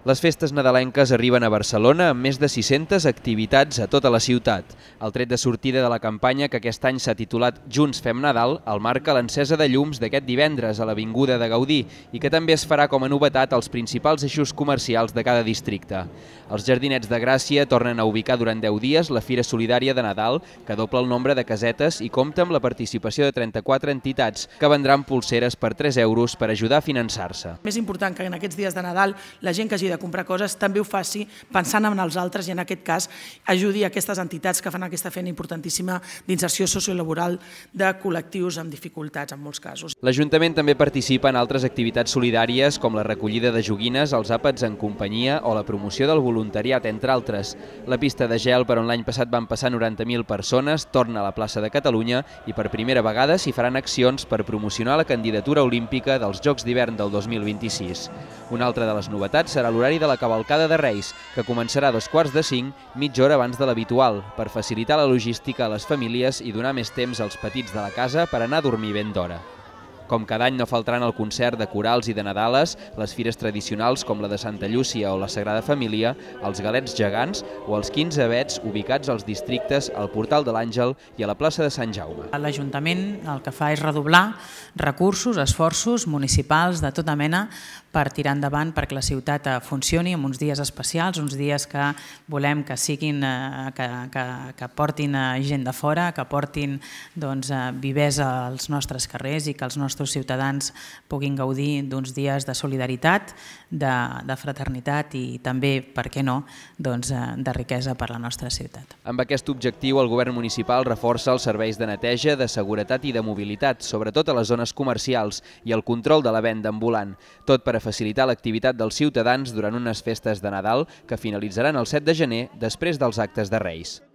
Les festes nadalenques arriben a Barcelona amb més de 600 activitats a tota la ciutat. El tret de sortida de la campanya, que aquest any s'ha titulat Junts fem Nadal, el marca l'encesa de llums d'aquest divendres a l'Avinguda de Gaudí i que també es farà com a novetat als principals eixos comercials de cada districte. Els Jardinets de Gràcia tornen a ubicar durant 10 dies la Fira Solidària de Nadal, que dobla el nombre de casetes i compta amb la participació de 34 entitats que vendran pulseres per 3 euros per ajudar a finançar-se. Més important que en aquests dies de Nadal la gent que hagi de comprar coses també ho faci pensant en els altres i en aquest cas ajudi aquestes entitats que fan aquesta feina importantíssima d'inserció sociolaboral de col·lectius amb dificultats en molts casos. L'Ajuntament també participa en altres activitats solidàries com la recollida de joguines, els àpats en companyia o la promoció del voluntariat, entre altres. La pista de gel, per on l'any passat van passar 90.000 persones, torna a la plaça de Catalunya i per primera vegada s'hi faran accions per promocionar la candidatura olímpica dels Jocs d'hivern del 2026. Una altra de les novetats serà l'horari de la cavalcada de Reis, que començarà a 4:45, mitja hora abans de l'habitual, per facilitar la logística a les famílies i donar més temps als petits de la casa per anar a dormir ben d'hora. Com cada any no faltaran el concert de corals i de Nadales, les fires tradicionals com la de Santa Llúcia o la Sagrada Família, els galets gegants o els 15 avets ubicats als districtes, al Portal de l'Àngel i a la plaça de Sant Jaume. L'Ajuntament el que fa és redoblar recursos, esforços municipals de tota mena per tirar endavant perquè la ciutat funcioni en uns dies especials, uns dies que volem que siguin, que portin gent de fora, que portin vivesa als nostres carrers i que els nostres ciutadans puguin gaudir d'uns dies de solidaritat, de fraternitat i també, per què no, de riquesa per a la nostra ciutat. Amb aquest objectiu, el govern municipal reforça els serveis de neteja, de seguretat i de mobilitat, sobretot a les zones comercials, i el control de la venda ambulant, tot per a facilitar l'activitat dels ciutadans durant unes festes de Nadal que finalitzaran el 7 de gener després dels actes de Reis.